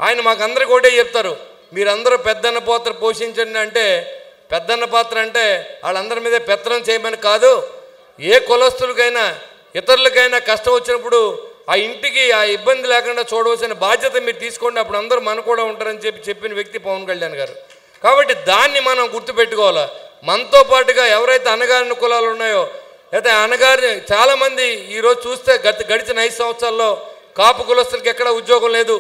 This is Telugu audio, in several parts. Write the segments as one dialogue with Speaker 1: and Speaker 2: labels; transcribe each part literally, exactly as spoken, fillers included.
Speaker 1: ఆయన మాకందరికీ ఒకటే చెప్తారు, మీరందరూ పెద్దన్న పాత్ర పోషించండి అంటే, పెద్దన్న పాత్ర అంటే వాళ్ళందరి మీద పెత్తనం చేయమని కాదు, ఏ కులస్తులకైనా ఇతరులకైనా కష్టం వచ్చినప్పుడు ఆ ఇంటికి ఆ ఇబ్బంది లేకుండా చూడవలసిన బాధ్యత మీరు తీసుకోండి, అప్పుడు అందరూ మన కూడా ఉంటారని చెప్పి చెప్పిన వ్యక్తి పవన్ కళ్యాణ్ గారు. కాబట్టి దాన్ని మనం గుర్తుపెట్టుకోవాలి. మనతో పాటుగా ఎవరైతే అణగారిన కులాలు ఉన్నాయో, అయితే అణగారి చాలామంది ఈరోజు చూస్తే గత గడిచిన ఐదు సంవత్సరాల్లో కాపు కులస్తులకి ఎక్కడ ఉద్యోగం లేదు,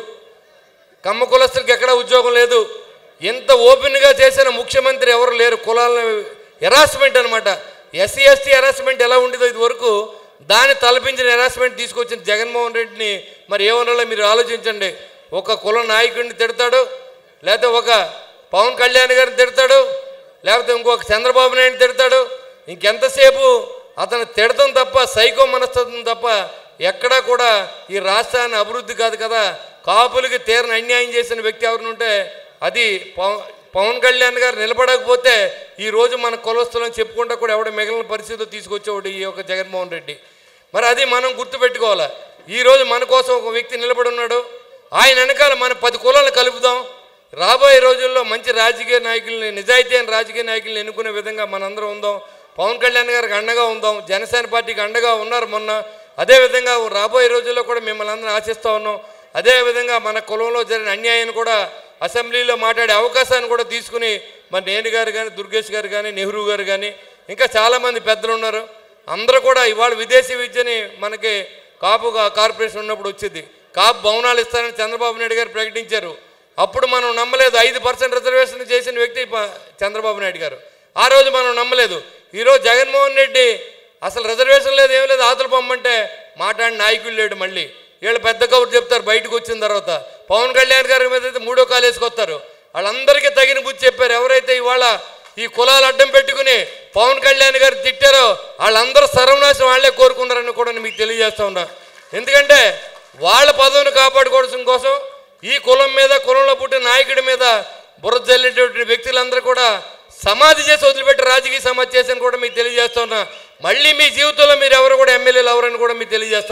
Speaker 1: కమ్మ కులస్తులకి ఎక్కడ ఉద్యోగం లేదు. ఎంత ఓపెన్గా చేసిన ముఖ్యమంత్రి ఎవరు లేరు. కులాలను హెరాస్మెంట్ అనమాట. ఎస్సీ ఎస్టీ హెరాస్మెంట్ ఎలా ఉండేదో ఇది వరకు, దాన్ని తలపించిన హెరాస్మెంట్ తీసుకొచ్చిన జగన్మోహన్ రెడ్డిని మరి ఏమన్నా మీరు ఆలోచించండి. ఒక కుల నాయకుడిని తిడతాడు, లేకపోతే ఒక పవన్ కళ్యాణ్ గారిని తిడతాడు, లేకపోతే ఇంకొక చంద్రబాబు నాయుడిని తిడతాడు. ఇంకెంతసేపు అతను తిడతాం తప్ప, సైకో మనస్తత్వం తప్ప ఎక్కడా కూడా ఈ రాష్ట్రాన్ని అభివృద్ధి కాదు కదా. కాపులకి తీరని అన్యాయం చేసిన వ్యక్తి ఎవరినుంటే అది పవన్ కళ్యాణ్ గారు నిలబడకపోతే ఈరోజు మన కులస్తులను చెప్పుకుంటా కూడా ఎవడ మిగిలిన పరిస్థితులు తీసుకొచ్చేవాడు ఈ యొక్క జగన్మోహన్ రెడ్డి. మరి అది మనం గుర్తుపెట్టుకోవాలి. ఈరోజు మన కోసం ఒక వ్యక్తి నిలబడి ఉన్నాడు. ఆయన వెనకాల మన పది కులాలను కలుపుదాం. రాబోయే రోజుల్లో మంచి రాజకీయ నాయకుల్ని, నిజాయితీ అయిన రాజకీయ నాయకుల్ని ఎన్నుకునే విధంగా మనందరం ఉందాం. పవన్ కళ్యాణ్ గారికి అండగా ఉందాం. జనసేన పార్టీకి అండగా ఉన్నారు మొన్న. అదేవిధంగా రాబోయే రోజుల్లో కూడా మిమ్మల్ని అందరం ఆశిస్తూ ఉన్నాం. అదేవిధంగా మన కులంలో జరిగిన అన్యాయాన్ని కూడా అసెంబ్లీలో మాట్లాడే అవకాశాన్ని కూడా తీసుకుని మరి నేను గారు కానీ, దుర్గేష్ గారు కానీ, నెహ్రూ గారు కానీ, ఇంకా చాలామంది పెద్దలు ఉన్నారు. అందరూ కూడా ఇవాళ విదేశీ విద్యని మనకి కాపు కార్పొరేషన్ ఉన్నప్పుడు వచ్చింది. కాపు భవనాలు ఇస్తారని చంద్రబాబు నాయుడు గారు ప్రకటించారు. అప్పుడు మనం నమ్మలేదు. ఐదు పర్సెంట్ రిజర్వేషన్ చేసిన వ్యక్తి చంద్రబాబు నాయుడు గారు. ఆ రోజు మనం నమ్మలేదు. ఈరోజు జగన్మోహన్ రెడ్డి అసలు రిజర్వేషన్ లేదు, ఏం లేదు, ఆతులు పొమ్మంటే మాట్లాడిన నాయకులు లేడు. మళ్ళీ వీళ్ళు పెద్ద కబురు చెప్తారు బయటకు వచ్చిన తర్వాత. పవన్ కళ్యాణ్ గారి మీద అయితే మూడో కాలు వేసుకొస్తారు. వాళ్ళందరికీ తగిన బుద్ధి చెప్పారు. ఎవరైతే ఇవాళ ఈ కులాలు అడ్డం పెట్టుకుని పవన్ కళ్యాణ్ గారు తిట్టారో వాళ్ళందరూ సర్వనాశం వాళ్ళే కోరుకున్నారని కూడా మీకు తెలియజేస్తూ ఉన్నా. ఎందుకంటే వాళ్ళ పదవిని కాపాడుకోవడం కోసం ఈ కులం మీద, కులంలో పుట్టిన నాయకుడి మీద బురద జల్లేటువంటి వ్యక్తులందరూ కూడా సమాధి చేసి వదిలిపెట్టి రాజకీయ సమాధి చేసి కూడా మీకు తెలియజేస్తున్నా. మళ్ళీ మీ జీవితంలో మీరు ఎవరు కూడా ఎమ్మెల్యేలు ఎవరని కూడా మీకు తెలియజేస్తున్నా.